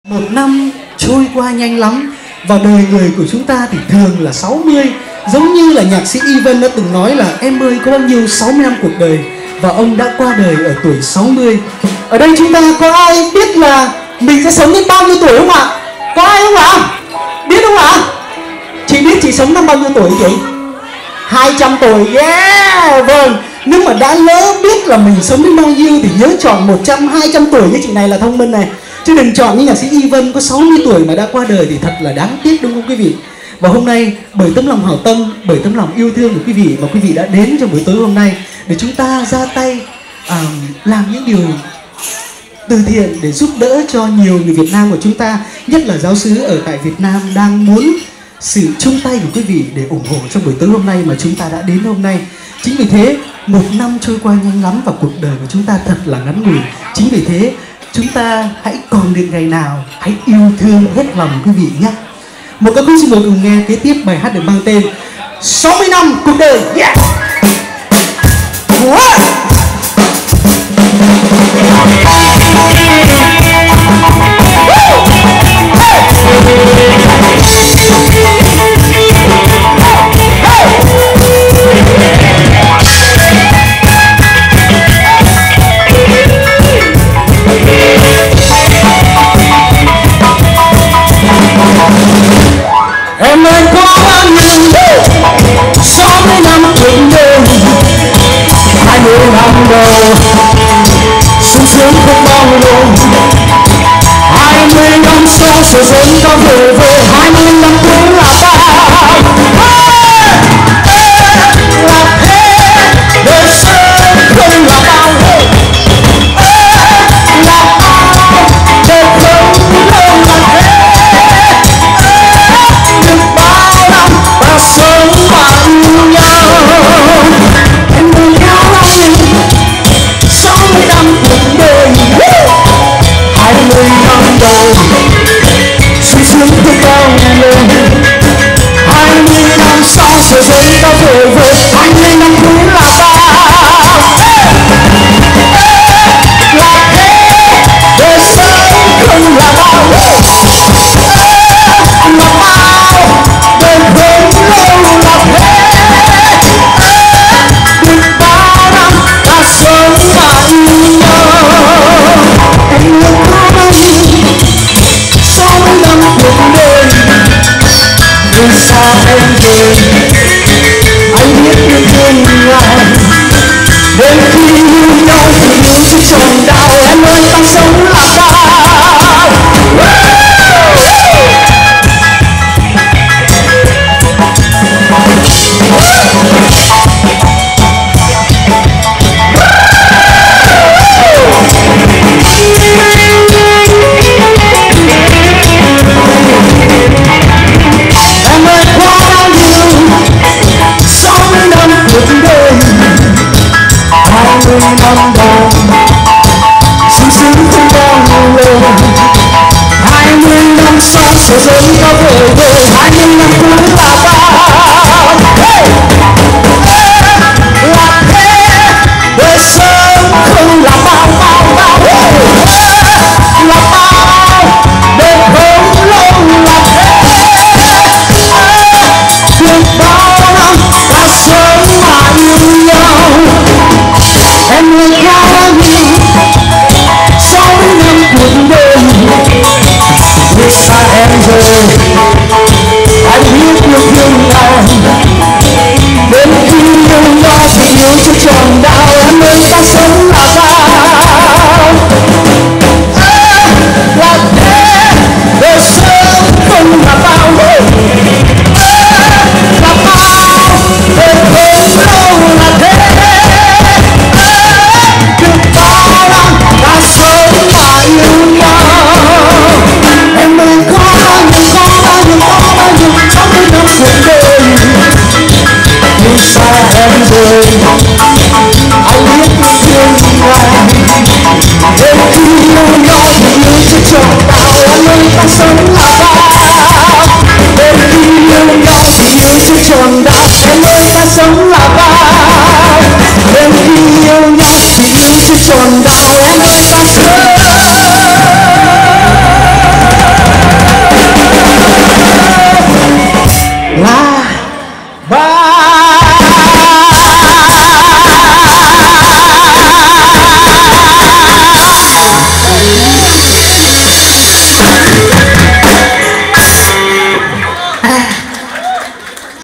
Một năm trôi qua nhanh lắm. Và đời người của chúng ta thì thường là 60. Giống như là nhạc sĩ Ivan đã từng nói là em ơi có bao nhiêu 60 năm cuộc đời. Và ông đã qua đời ở tuổi 60. Ở đây chúng ta có ai biết là mình sẽ sống đến bao nhiêu tuổi không ạ? Có ai không ạ? Biết không ạ? Chị biết chị sống năm bao nhiêu tuổi chị? 200 tuổi, yeah! Vâng, nhưng mà đã lỡ biết là mình sống đến bao nhiêu thì nhớ chọn 100, 200 tuổi như chị này là thông minh này. Chứ đừng chọn như nhạc sĩ Ivan có 60 tuổi mà đã qua đời thì thật là đáng tiếc, đúng không quý vị? Và hôm nay bởi tấm lòng hảo tâm, bởi tấm lòng yêu thương của quý vị mà quý vị đã đến trong buổi tối hôm nay để chúng ta ra tay làm những điều từ thiện để giúp đỡ cho nhiều người Việt Nam của chúng ta, nhất là giáo xứ ở tại Việt Nam đang muốn sự chung tay của quý vị để ủng hộ trong buổi tối hôm nay mà chúng ta đã đến hôm nay. Chính vì thế, một năm trôi qua nhanh lắm và cuộc đời của chúng ta thật là ngắn ngủi. Chính vì thế, chúng ta hãy còn được ngày nào, hãy yêu thương hết lòng quý vị nhé. Một ca khúc xin mời cùng nghe kế tiếp bài hát được mang tên 60 năm cuộc đời. Yeah! Wow! Em ơi có bao nhiêu 60 năm cuộc đời, 20 năm đầu sung sướng không bao lâu, 20 năm sau sẽ dần ta về về, 20 năm cũng là bao. Là thế đời sống không là bao, là bao đời không lâu là thế. Sống bằng nhau em muốn nhau anh 60 năm cuộc đời, 20 năm đầu sung sướng biết bao lần, 20 năm sau sẽ dần ta về về, 20 năm cũng là bao. Là thế đời sống không là bao, là bao đời không lâu là thế. Biết bao năm ta sống mà yêu nhau, em yêu có bao nhiêu 60 năm cuộc đời. Vì sao em về anh biết yêu thương ngài, đến khi yêu nhau thì yêu chứ chồng đau. Em ơi ta sống là bao. Em ơi qua bao nhiêu 60 năm cuộc đời, 20 năm đầu sung sướng không bao lâu, 20 năm sau sẽ dần ta về về, 20 năm cũng là bao. Là thế đời sống không là bao bao bao, là bao đời không lâu là thế. Biết bao năm ta sống mà yêu nhau, em ơi có bao nhiêu 60 năm cuộc đời. Vì sao em rời anh biết yêu thương ngài, là ba